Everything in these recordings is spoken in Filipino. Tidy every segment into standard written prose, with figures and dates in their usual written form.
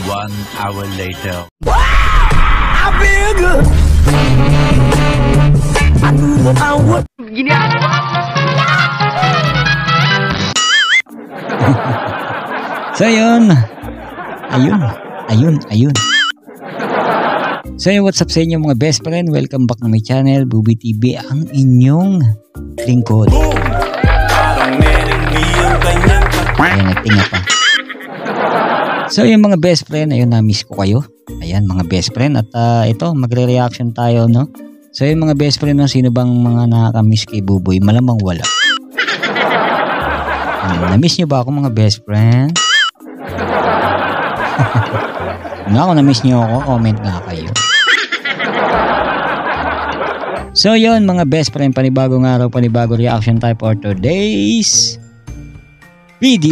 1 hour later. I feel good. I knew that I would. Gini So yun. Ayun. So yun, what's up sa inyo mga best friend? Welcome back na my channel, Buboy TV, ang inyong lingkod. Ayan, nagtinga pa. So yung mga best friend, ayun, na-miss ko kayo. Ayan, mga best friend. At ito, magre-reaction tayo, no? So yung mga best friend, no, sino bang mga nakaka-miss kay Buboy? Malamang wala. Na-miss nyo ba ako mga best friend? Kung ako na-miss nyo ako, comment nga kayo. So yun mga best friend, panibagong araw, panibagong reaction time for today's video.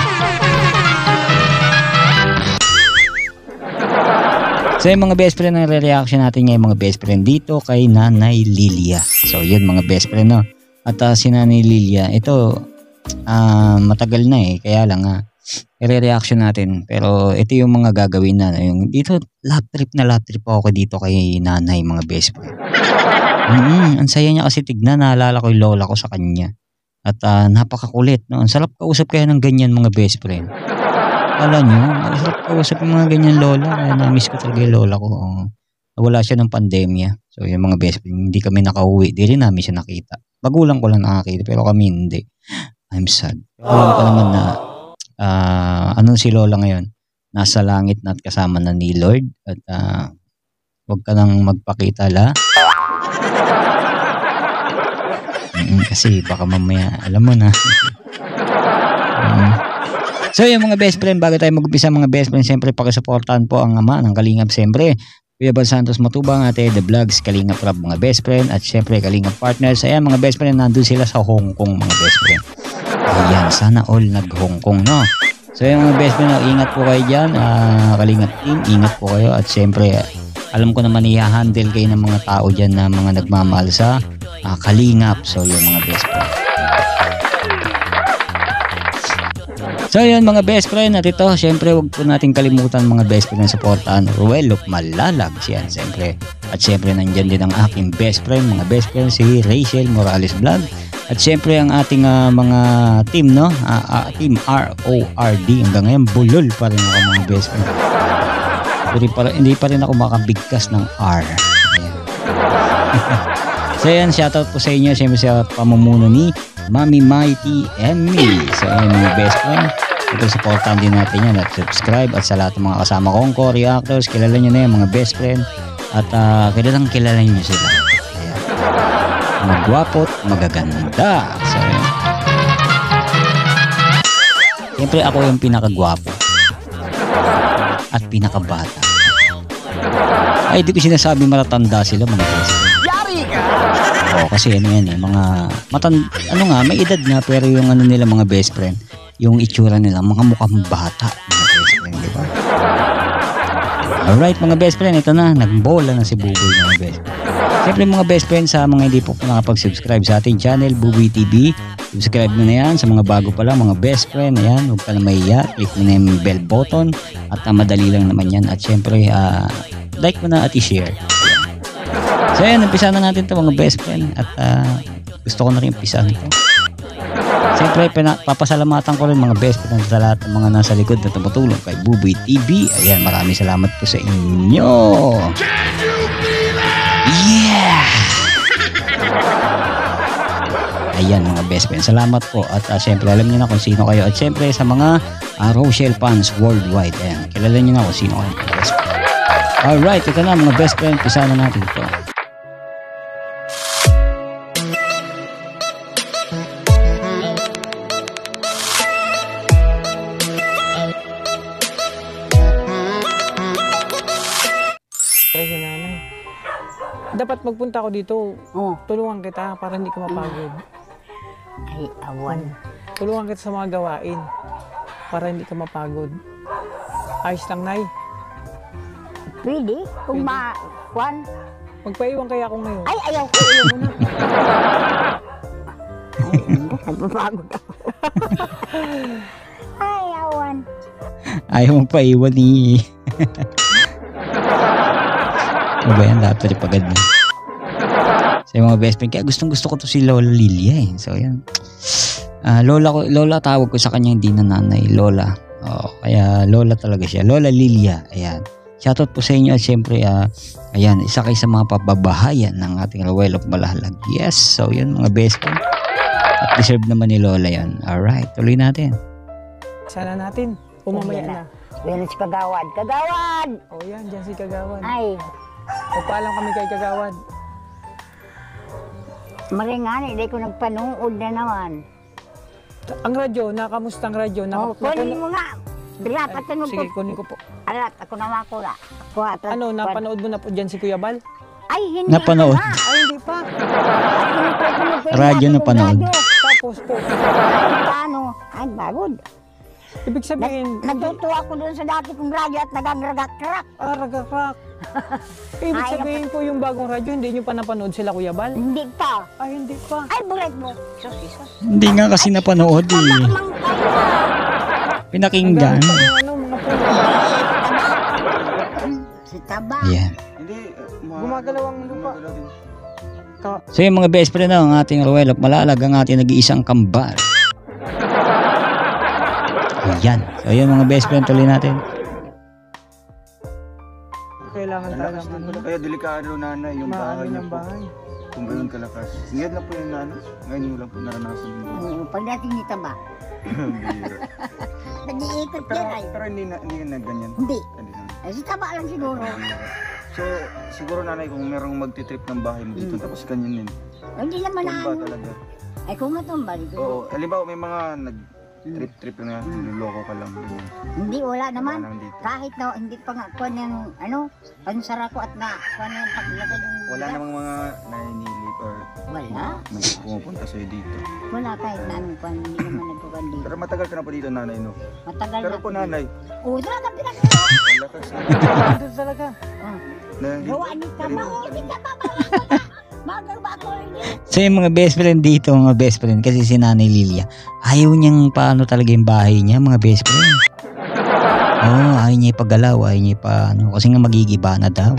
So yung mga best friend, ang re-reaction natin ngayon mga best friend dito kay Nanay Lilia. So yun mga best friend, no? At si Nanay Lilia, ito matagal na kaya lang i-reaction natin. Pero ito yung mga gagawin na yung dito, love trip ako dito kay Nanay mga best friend. Ang saya niya kasi tignan, naalala ko yung lola ko sa kanya. At napakakulit, no? Ang sarap kausap kaya ng ganyan mga best friend. Alam nyo, ang sarap kausap yung mga ganyan lola. Kaya na-miss ko talaga yung lola ko. Nawala siya ng pandemya. So yung mga best friend, hindi kami nakauwi. Di rin namin siya nakita. Magulang ko lang nakakita, pero kami hindi. I'm sad. Alam ko naman na ano si lola ngayon? Nasa langit na at kasama na ni Lord. At huwag ka nang magpakita la. Kasi baka mamaya alam mo na. So yung mga best friend, bago tayo mag-umpisa mga best friend, siyempre pakisuportahan po ang ama ng Kalingap, siyempre Kuya Bal Santos Matubang, Ate The Vlogs, Kalingap Rap mga best friend, at siyempre Kalingap Partners. Ayan mga best friend, nandun sila sa Hong Kong mga best friend. Ayan, sana all nag Hong Kong, no? So yung mga best friend, ingat po kayo dyan, Kalingap team, ingat po kayo. At siyempre alam ko naman i-handle kayo ng mga tao dyan na mga nagmamahal sa Kalingap. So yung mga best friend. So yun mga best friend, at ito syempre wag po natin kalimutan mga best friend na supportahan Ruel of Malalag yan syempre. At syempre nandyan din ang aking best friend, mga best friend si Rachel Morales Vlog. At syempre ang ating mga team, no? Team RORD. Hanggang ngayon bulol pa rin ako mga best friend. Hindi pa rin ako makabigkas ng R. Ayan. So yan, shoutout po sa inyo syempre sa pamumuno ni Mami Mighty Emmy. So yan mga best friend, ito supportan din natin yan at subscribe. At sa lahat ng mga kasama kong co-reactors, kilala nyo na yan mga best friend. At kilala nyo sila. Ayan. Magwapo at magaganda. So yan, siyempre ako yung pinakagwapo at pinakabata. Ay di ko sinasabi matatanda sila mga best friend. Kasi ano yan mga may edad na, pero yung ano nila mga best friend, yung itsura nila mga mukhang bata mga best friend, di ba? Alright mga best friend, ito na, nagbola na si Buboy mga best friend. Siyempre mga best friend, sa mga hindi po nakapag-subscribe sa ating channel Buboy TV, subscribe mo na yan. Sa mga bago pa lang mga best friend, ayan, huwag ka na mahiya, click mo na yung bell button at madali lang naman yan. At siyempre like mo na at i-share. So ayan, umpisa na natin ito mga best friend. At gusto ko na rin umpisahan ito. Siyempre papasalamatan ko rin mga best friend sa lahat ng mga nasa likod na tumutulong kay Buboy TV. Ayan, maraming salamat po sa inyo. Yeah! Ayan mga best friend, salamat po. At siyempre alam niyo na kung sino kayo. At siyempre sa mga Rochelle fans worldwide, ayan, kilala niyo na kung sino kayo mga best friend. Alright, ito na mga best friend, umpisa na natin ito. Dapat magpunta ako dito. Tulungan kita para hindi ka mapagod. Ay, awan. Tulungan kita sa mga gawain para hindi ka mapagod. Ayos lang, Nay. Pwede? Kung ma-kwan? Magpaiwan kaya ako ngayon. Ay, ayaw ko. Ayaw mo na. Ay, napapagod ako. Ay, awan. Ayaw mong paiwan ni... Ano ba yan? Dapat rin pagad na. Sa mga best friend. Kaya gustong gusto ko to si Lola Lilia eh. So yan. Lola tawag ko sa kanya, hindi na nanay. Lola. Kaya Lola talaga siya. Lola Lilia. Ayan. Shoutout po sa inyo at syempre, ayan, isa kayo sa mga pababahayan ng ating Ruel of Malalag. Yes. So yun mga best friend. At deserve naman ni Lola yan. Alright. Tuloy natin. Sana natin. Umamaya na. Yan si Kagawad. Kagawad! O yan, dyan si Kagawad. Ay, Magpaalam kami kay Kagawad. maringani, hindi ko nagpanood na naman. Ang radyo, nakamusta ang radyo? Kunin mo nga. Bila, patunog ko. Sige, kunin ko po. Alat, ako na makula. Ano, napanood mo na po dyan si Kuya Bal? Ay, hindi Napanood. pa nga. Ay, hindi pa. Radyo na panood. Tapos po, Paano? Ay, bagod. ibig sabihin, Natutuwa ko doon sa dati kong radyo at nagangragak-krak. ragakrak. Ibig sabihin po yung bagong radyo, hindi nyo pa napanood sila Kuya Bal? Hindi pa. Ay, hindi pa. Ay, bulit mo. Sus, sus. Hindi nga kasi napanood eh. Mang Pinakinggan. Hanggang pa yung ano, mga po. Si Taba. Ayan. Hindi, Gumagalaw ang lupa. So yung mga best friend ang ating Ruel of Malalag, ang ating nag-iisang kambal. Ayan. So yun mga best friend, tuloy natin. Kailangan talaga Kaya delikado nanay yung bahay maano niya ng po. bahay. Kung ganun kalakas. Ngayon lang po yung nanay. Ngayon yung lang po naranasan mo. Pagdating ni Taba. Bira. Nag-iikot Pero, yan ay. pero hindi na ganyan. Hindi. Hindi na. Ay, si Taba lang siguro. So, siguro nanay kung merong magtitrip ng bahay mo dito, tapos ganyan din. Hindi naman na Tumba ano. talaga. Ay, kung matumba dito. Oo, halimbawa may mga nag-trip na niloloko ka lang. Ganyan. Hindi, wala naman. Wala naman dito. Kahit na hindi pa nga kuha ng ano, pansara ko at na kuha na yung paglagay ng Wala namang mga naninilip or Wala. may pumupunta sa'yo dito. Wala kahit na anong kuha, hindi naman nagkuhan dito. Pero matagal ka na po dito nanay, no? Matagal Pero na. po nanay, Oo, talaga pinakita. ang lakas na. Ito talaga. Gawa ni Taba. Oo, si Taba ba? Bagal ba ako rin yun? So yung mga best friend dito, mga best friend, kasi si Nanay Lilia, ayaw niyang paano talaga yung bahay niya, mga best friend. Ayaw niya ipagalaw, ayaw niya kasi nga magigiba na daw.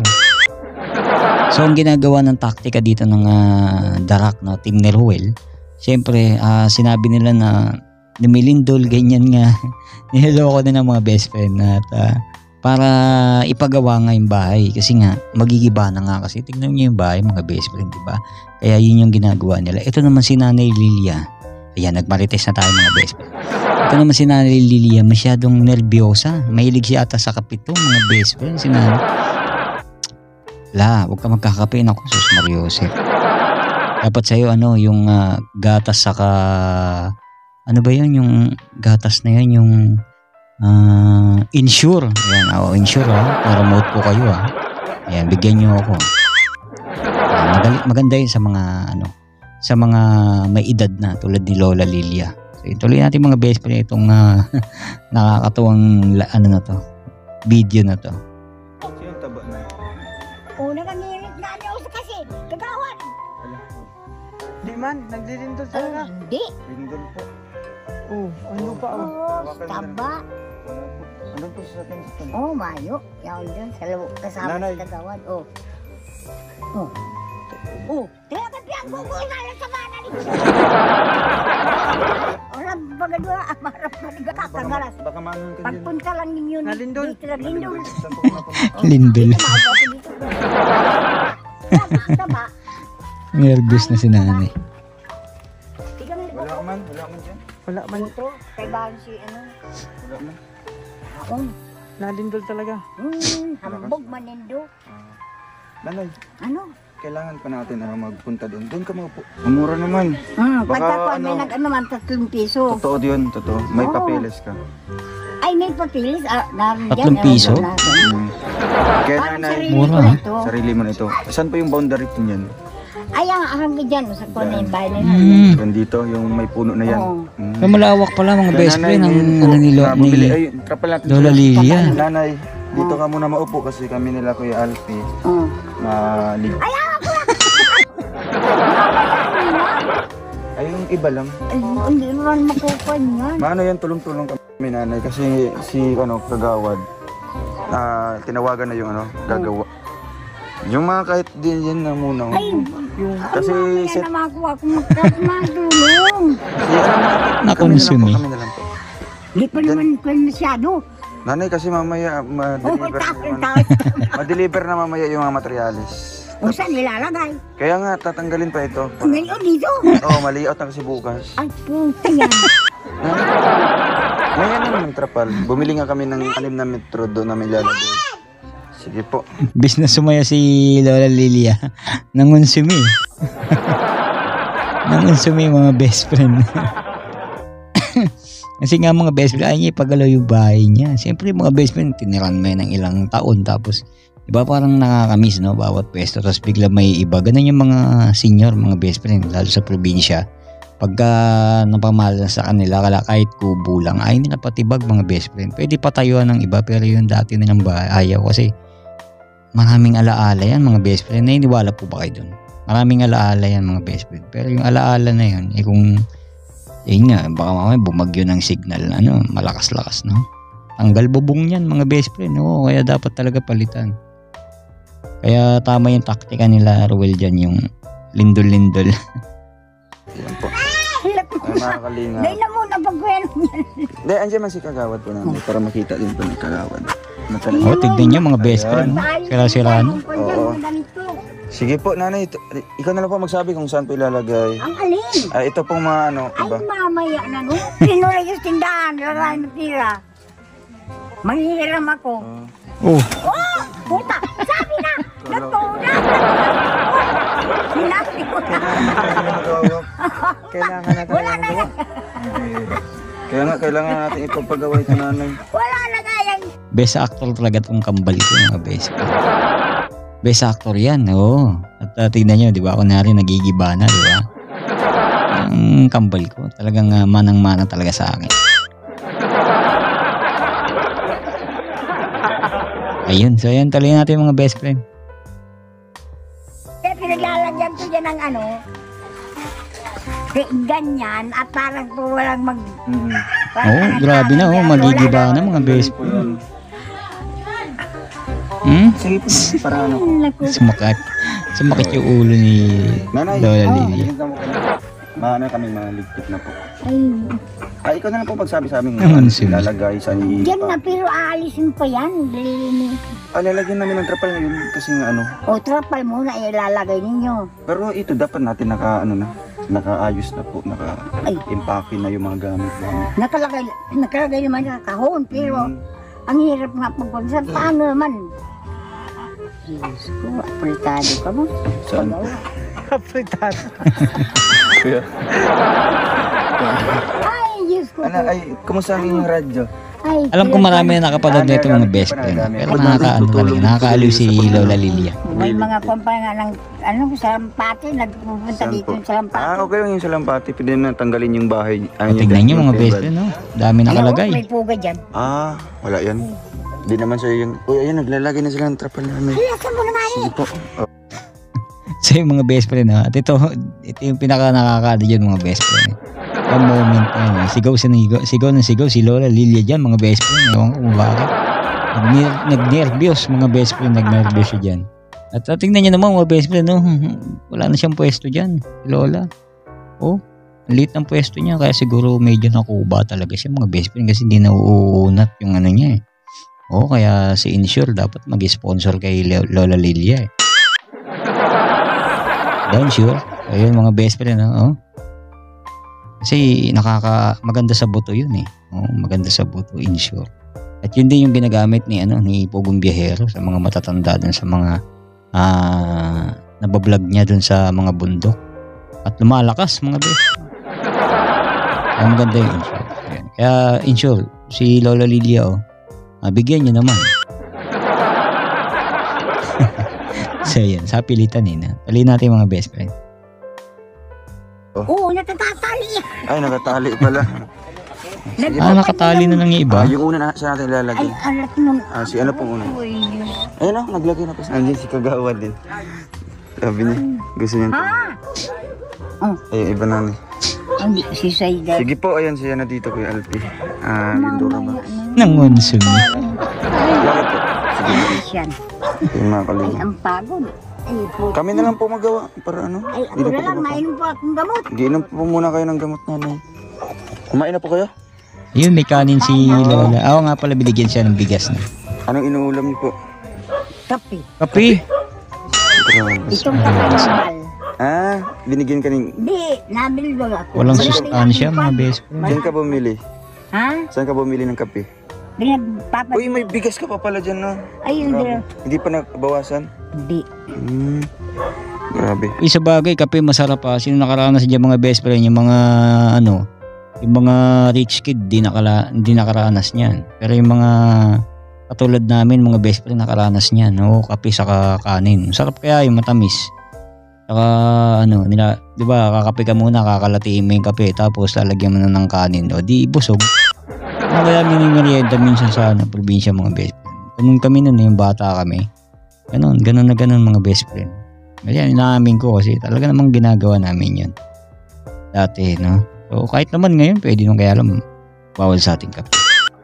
So ang ginagawa ng taktika dito ng Darak, no, team ni Ruel, syempre sinabi nila na lumilindol, ganyan nga. Niloloko na ng mga best friend at para ipagawa nga yung bahay kasi nga magigiba na nga kasi tingnan niyo yung bahay mga best friend, di ba? Kaya yun yung ginagawa nila. Ito naman si Nanay Lilia. Ayan, nagmarites na tayo mga best friend. Ito naman si Nanay Lilia, masyadong nervyosa. Mahilig siya ata sa kapito mga best friend. Si Nanay. Huwag ka magkakape. Ako, sus Mariosep. Dapat sa'yo yung gatas saka ano ba yun? Yung gatas na yun, yung insure. Ayan, insure promote po kayo Ayan, bigyan nyo ako. Ayan, maganda yun sa mga sa mga may edad na tulad ni Lola Lilia. So tuloy natin mga best friend itong nakakatuwang na to, video na to. Sino yung taba na? Oo, naganirit na niya ako kasi. Kagawad. Di man, nagdidindol talaga. Hindi. Lindol po. Ano pa Oo, Taba. Ano po sa akin sa taba? Oo, mayo. Yan dyan. Kasama Nanay. si Kagawad. Oo. Tinagat yan. Gugulan sa mana ni Orang bagadwa. Amarap pa ni Kakagalas. Baka manon ka dyan. Pagpunta lang ninyo. Nalindol. Dito lang lindol. Saan po napunta? Lindol. Tumago ako dito. Taba. Nervous na si Nanay. Tigang Wala ka man dyan. Wala man. ito. Kay bahan si ano. Wala man. Nalindol talaga. Hambog manindo. Nanay, Ano? kailangan pa natin magpunta doon. Doon ka maupo. Mura naman. Pagka Baka ko may nag-ano man 3 piso. Totoo yun, totoo. May Oo. papeles ka. Ay, may papilis. Naroon 3 piso? Kaya Parang nanay, sarili Mura, ko na ito. sarili mo na ito. Saan pa yung boundary po niyan? Ay, ang hanggang dyan. Sa kone yung bahay na Mm. yun. Yan dito, yung may puno na yan. Oo. So, malawak pala mga Kaya best friend nanay, ng ngayon po, ni nabibili- ay, kapal natin Lola sila. Lilia. Nanay, dito ka muna maupo kasi kami nila Kuya Alfie. Oo. Malig. Ay, yung iba lang. Ay, hindi naman makukuha yan. Maano yan, tulong-tulong ka. May nanay kasi si kagawad tinawagan na yung gagawa. Yung mga kahit din yan na muna. Ay, Kasi yan na makuha ko magkakatulong. Nakonsume. Kami na lang po. Hindi pa naman ko masyado. Nanay kasi mamaya ma-deliver na mamaya yung mga materialis. O saan nilalagay? Kaya nga tatanggalin pa ito. Ngayon dito. Oo, maliot na kasi bukas. Ay, puta yan. May ano ng trapal. Bumili nga kami ng 6 na metro doon na may lalagay. Sige po. Bis na sumaya si Lola Lilia. Nangunsumi. Nangunsumi mga best friend. Kasi nga mga best friend, ay niya ipagalaw yung bahay niya. Siyempre mga best friend, tiniran mo yan ng ilang taon. Tapos, iba parang nakakamiss, no? Bawat pwesto. Tapos bigla may iba. Ganun yung mga senior, mga best friend, lalo sa probinsya. Pagka napamahal na sa kanila, kahit kubo lang, ay nila patibag mga best friend. Pwede patayuan ng iba, pero yung dati nilang bahay, ayaw kasi maraming alaala yan mga best friend. Nainiwala po ba kayo dun? Maraming alaala yan mga best friend. Pero yung alaala na yun, kung yun nga, baka mamaya bumagyo ng signal, malakas-lakas, no? Tanggal bubong yan mga best friend. Oo, kaya dapat talaga palitan. Kaya tama yung taktika nila, Ruel, dyan, yung lindol-lindol. Yan po. Ay, makakalinga. Dahil na muna pagkwento niyan. Hindi, andyan man si kagawad po namin para makita din po ni kagawad. Oh, tignan nyo mga best friend. Sira-sira, no? Oo. Sige po, nanay. Ikaw na lang po magsabi kung saan po ilalagay. Ang alin? Ito pong mga iba. Ay, mamaya na no. Pinulay yung tindahan, lalay na tira. Manghihiram ako. Oh, Oh, puta! Sabi na! Natuna! Sinabi ko na. Kailangan natin Wala na yan. Kaya nga, kailangan natin ipagpagawa ito, nanay. Wala na kayang. best actor talaga itong kambal ko mga best friend. Best actor yan, oo. At tignan nyo, di ba? Kunwari nagigiba na, di ba? Ang kambal ko, talagang manang-mana talaga sa akin. Ayun, so yan tuloy natin mga best friend. Kaya pinaglalagyan ko dyan ng ganyan at parang po walang mag... Oo, grabe na, magigiba na mga best friend. Sige po, para Sumakit yung ulo ni Nanay, Lola Lilia. Maano kami maligpit na po. Ay, Ikaw na lang po magsabi sa amin Naman, lalagay sa dyan na pero aalisin pa yan. Lilinis. lalagyan namin ng trapal ngayon kasi nga O trapal muna ilalagay ninyo. Pero ito dapat natin nakaayos na po, naka-impake na yung mga gamit namin. Nakalagay naman sa kahon pero ang hirap nga pagpunsan. Paano naman? Diyos ko, apretado ka mo. Saan po? Kapritado. Kuya. Ay, Diyos ko. Kumusta ang inyong radyo? Ay, Alam ko marami na nakapanood nito mga best friend. Pero nakakaaliw si Lola Lilia. may mga pampanga ng salampati, nagpupunta dito yung salampati. Okay yung salampati, pwede na tanggalin yung bahay. Tignan nyo mga best friend, no? Dami nakalagay. May puga dyan. Wala yan. Di naman sa'yo yung... Uy, ayun, naglalagay na sila ng trapal namin. Lasan mo naman Sige po. So yung mga best friend, ha? At ito yung pinaka nakakada dyan mga best friend. Ang moment na yun. Sigaw ng sigaw si Lola Lilia dyan mga best friend. Ewan ko kung bakit. Nag-nervyos mga best friend. Nag-nervyos siya dyan. At tingnan nyo naman mga best friend, no? Wala na siyang pwesto dyan. Lola. Oh, liit ng pwesto niya. Kaya siguro medyo nakuba talaga siya mga best friend. Kasi hindi nauunat yung ano niya eh. Oh, kaya si Insure dapat mag-sponsor kay Lola Lilia eh. Don't sure. Ayun mga best friend, oh. Kasi maganda sa buto yun eh. Oh, maganda sa buto, Insure. At yun din yung ginagamit ni Pugong Biyahero sa mga matatanda dun sa mga nabablog niya dun sa mga bundok. At lumalakas mga best. Kaya maganda yung Insure. Ayan. Kaya Insure, si Lola Lilia, bigyan nyo naman. So yan, sa pilitan Tali natin mga best friend. Oo, natatatali. Ay, nakatali pala. Nakatali na lang yung iba. Yung una na siya natin ilalagay. Ay, alat nung... Si ano pong una? Ayun naglagay na pa. Andiyan si Kagawad din. Sabi niya, gusto niya. Ay, iba na Si Saida. Sige po, ayan siya na dito Kuya Alpi. Lindura ba? Nangonsume. Bakit po? Sige po. Yan. Yung mga Ay, kalingap. ang pagod. Ay, po. Kami na lang po magawa para ano. Ay, ako Hindi na na lang, po mainom po akong gamot. Giinom po muna kayo ng gamot nanay. Kumain na po kayo? Yun, may kanin si Lola. Ako nga pala binigyan siya ng bigas na. Anong inuulam niyo po? Kape. Kape. Grabe. Itong kakaimbal. Binigyan ka ng... Di, nabili lang ako. Walang Wala sustansya rin mga akong best pan. friend. Saan ka bumili? Ha? Saan ka bumili ng kape? Pinagpapat. Uy, may bigas ka pa pala dyan, no? Ay, hindi. Hindi pa nabawasan? Hindi. Grabe. Isa bagay, kape masarap pa. Sino nakaranas dyan mga best friend? Yung mga ano, yung mga rich kid, di nakaranas niyan. Pero yung mga katulad namin, mga best friend, nakaranas niyan. No? Kape sa kanin. Masarap kaya yung matamis. Saka ano, di ba, kakape ka muna, kakalatiin mo yung kape, tapos lalagyan mo na ng kanin. O di busog. Ano kaya minimerienda minsan sa probinsya mga best friend. Ganun kami nun, yung bata kami. Ganun mga best friend. Kaya inaamin ko kasi talaga namang ginagawa namin yun. Dati, no? So kahit naman ngayon, pwede nung kaya alam, bawal sa ating kape.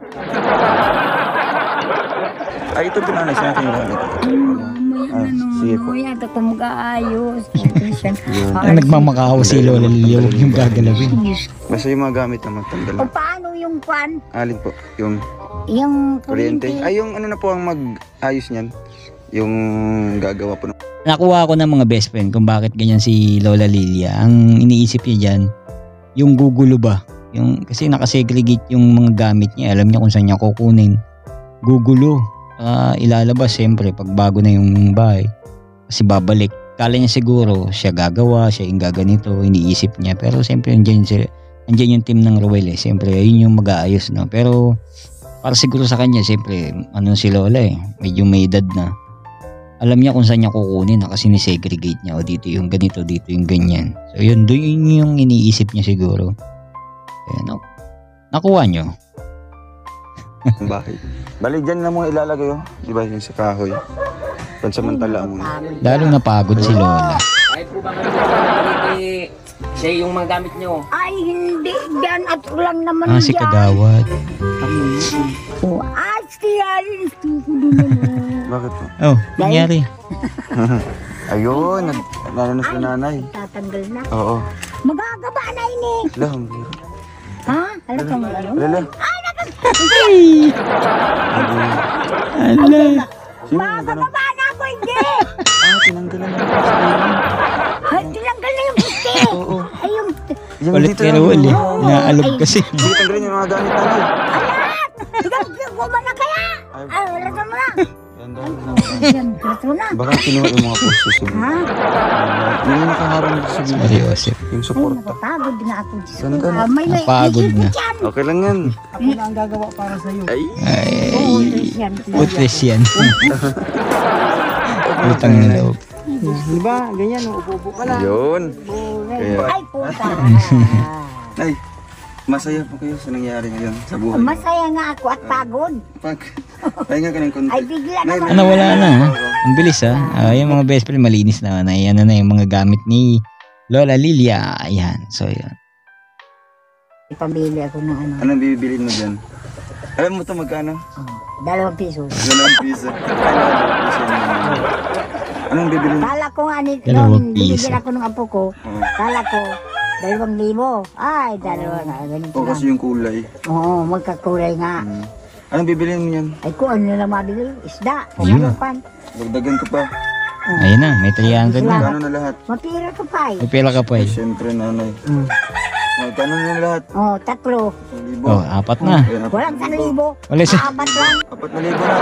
Ay, ito pinanay sa akin. Sige po. Mamaya ito kung mag-aayos. Ang nagmamakaw si Lola Liliw yung gagalawin. Basta yung mga gamit na magtanggal O na. paano yung kwan? Alin po? Yung Yung kuryente. kuryente. Ay, yung ano na po ang mag-ayos niyan. Yung gagawa po. Nakuha ko ng mga best friend kung bakit ganyan si Lola Lilia. Ang iniisip niya dyan, yung gugulo ba? Kasi nakasegregate yung mga gamit niya. Alam niya kung saan niya kukunin. Gugulo. Ilalabas siyempre pag bago na yung bahay. Kasi babalik. Kala niya siguro siya gagawa, siya yung gaganito, iniisip niya. Pero siyempre andyan yung team ng Ruel eh. Siyempre yun yung mag-aayos. No? Pero para siguro sa kanya, siyempre si Lola eh. Medyo may edad na. Alam niya kung saan niya kukunin na kasi ni-segregate niya. O dito yung ganito, dito yung ganyan. So yun, doon yung iniisip niya siguro. Ayan, nakuha niyo. Bakit? Bali, dyan na mo ilalagay oh. Di ba yung sa kahoy? Pansamantala mo. Lalo napagod si Lola. Ay po ba siya yung mga gamit nyo? Ay, hindi. Diyan at lang naman Si yan. Kagawad. Oh, siya rin. Bakit po? Oh, nangyari. Ayun, nananos na nanay. Tatanggal na. Oo. Magagaba na ini. Lang, biro. Ha? Alam kang ano? Lala. Ala. Sino yung gano'n? Magagaba na ako, hindi. Tinanggalan na yung gusto. Ay, tinanggal na yung gusti. Oo. Ay, yung... Yung Ulit dito kay lang. Ruel eh. Naalog kasi. Hindi tanggalin yung mga gamit nanay. Gumana na kaya. Ay, wala ka mo na. Ganda. Yan, ito na. Baka kinuha yung mga posto sa Ha? yung nakaharang dito sa Si bibig. Joseph. Yung Ay, suporta. napapagod na ako. Diyos ko. Ganda na. May Napagod na. dyan. Okay lang yan. Ako na ang gagawa para sa'yo. Ay. Oo, Ay, Christian. putres yan. Utang na loob. Di ba? Ganyan, upo-upo ka lang. Yun. Kaya, Ay, puta. ay, masaya po kayo sa nangyari ngayon sa buhay. Masaya nga ako at pagod. Pag, pahinga ka ng konti. Ay, bigla Nay, naman. Ano, wala na. Ha? Ang bilis ha. Yung mga best friend malinis na. Ayan na yung mga gamit ni Lola Lilia. Ayan. So, yun. Ipamili ako ng ano. Anong bibilin mo dyan? Alam mo to magkano? 2 piso. 2 piso. Anong bibilin mo? Kala ko nga ni, 2 nung piso. binigyan ako ng apo ko, kala ko, 2,000. Ay, dalawa na. Ganito O kasi lang. yung kulay. Oo, magkakulay nga. Anong bibilin mo yan? Ay, kung ano na mabili, isda. Kung Ayun. ano pan. Dagdagan ko pa. Ayun na. May 300 na. Magkano na lahat? Mapira ko pa eh. May pera ka pa eh. Siyempre nanay. Magkano na lahat? Oh, 3. 1,000. Oh, 4 na. Ayan, Walang 1,000. Wala siya. 4 lang. 4,000 na.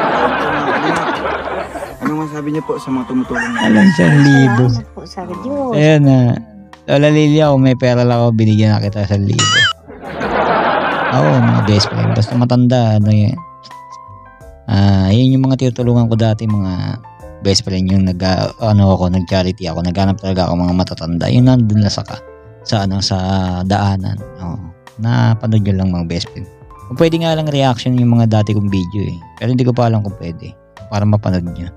Anong masabi niyo po sa mga tumutulong na? Alam siya, libo. Salamat po sa Diyos. Ayan na. Lola Lilia, kung may pera lang ako, binigyan na kita 1,000. Oo, mga best friend. Basta matanda, ano yan. Yun yung mga tinutulungan ko dati, mga best friend, yung nag-charity ako, naghanap talaga ako mga matatanda. Yun nandun na sa daanan. Napanood yun lang mga best friend. Kung pwede nga lang reaction yung mga dati kong video eh. Pero hindi ko pa alam kung pwede. Para mapanood nyo.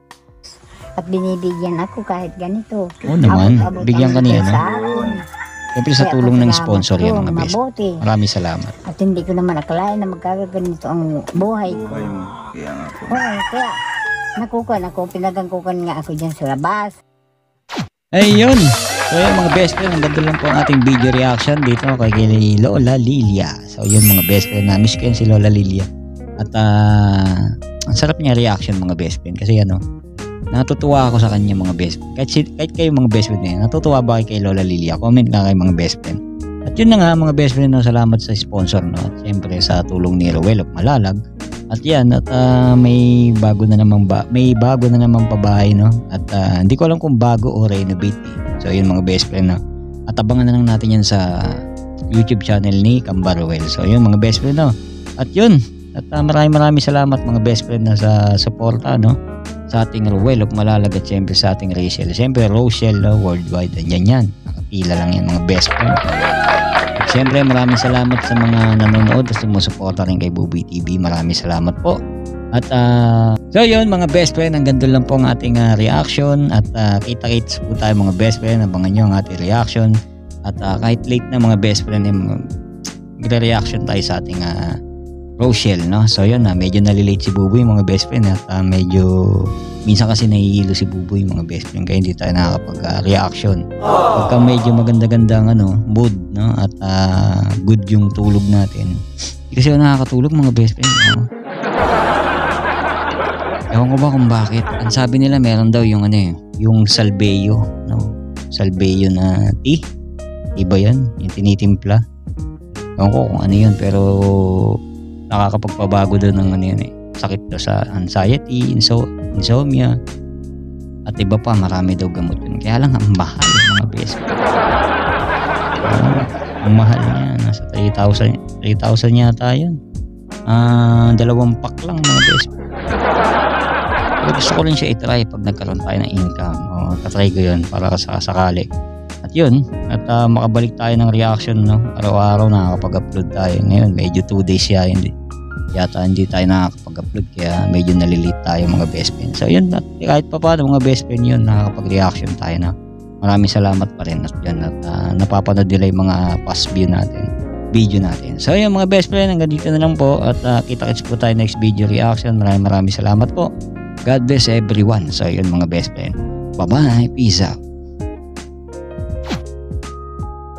At binibigyan ako kahit ganito. Oo naman. Abot-abot Bigyan ang ka niya, no? sa akin. Siyempre sa Kaya tulong ng pasalamat sponsor yan ko, mga best. mabuti. Maraming salamat. At hindi ko naman akalain na magkakaganito ang buhay ko. Buhay mo. Kaya nga po. Oo, kaya nakukan ako, pinagangkukan nga ako dyan sa labas. Ayun. So yun mga best friend, ang ganda lang po ang ating video reaction dito kay Lola Lilia. So yun mga best friend, na-miss ko yun si Lola Lilia. At ang sarap niya reaction mga best friend kasi ano, natutuwa ako sa kanya mga best friend. Kahit kayo mga best friend eh, natutuwa ba kayo kay Lola Lilia? Comment nga kayo mga best friend. At yun na nga mga best friend, no, salamat sa sponsor, no? At siyempre sa tulong ni Rowell of Malalag. At yan, at may bago na namang pabahay, no? At hindi ko alam kung bago o renovate eh. So yun mga best friend, no? At abangan na lang natin yan sa YouTube channel ni Kamba Rowell. So yun mga best friend, no? At yun, at maraming salamat mga best friend na sa suporta, no? Sa ating Rowell of Malalag at siyempre sa ating Rachel. Siyempre Rochelle, no? Worldwide, andyan yan. Nakapila lang yan mga best friend. At siyempre maraming salamat sa mga nanonood at sumusuporta rin kay Buboy TV. Maraming salamat po. At so yun mga best friend, hanggang doon lang po ang ating reaction. At kita-kits po tayo mga best friend. Abangan nyo ang ating reaction. At kahit late na mga best friend, magre-reaction tayo sa ating Rochelle, no? So yun, medyo nalilate si Buboy mga best friend. At medyo minsan kasi nahihilo si Buboy mga best friend, kaya hindi tayo nakakapag-reaction. Pagka medyo maganda-gandang mood, no? At good yung tulog natin. Hindi kasi ako nakakatulog mga best friend, no? Ewan ko ba kung bakit. Ang sabi nila meron daw yung yung salbeyo, no? Salbeyo na tea. Iba yan, yung tinitimpla. Ewan ko kung ano yun, pero nakakapagpabago daw ng sakit daw sa anxiety, insomnia, at iba pa, marami daw gamot yun. Kaya lang ang mahal mga best. Ang mahal niya, nasa 3,000 yata yun. 2 pack lang mga best. Pero gusto ko rin siya itry pag nagkaroon tayo ng income. Tatry ko yun para sakali. At yun, at makabalik tayo ng reaction, no? Araw-araw nakakapag-upload tayo. Ngayon medyo 2 days hindi tayo nakakapag-upload, kaya medyo nalilate tayo mga best friend. So yun, at kahit pa paano mga best friend yun, nakakapag-reaction tayo na. Maraming salamat pa rin at yan, at napapanood nila yung mga past video natin. So yun mga best friend, hanggang dito na lang po, at kita-kits po tayo next video reaction. Maraming salamat po. God bless everyone. So yun mga best friend. Bye-bye. Peace out.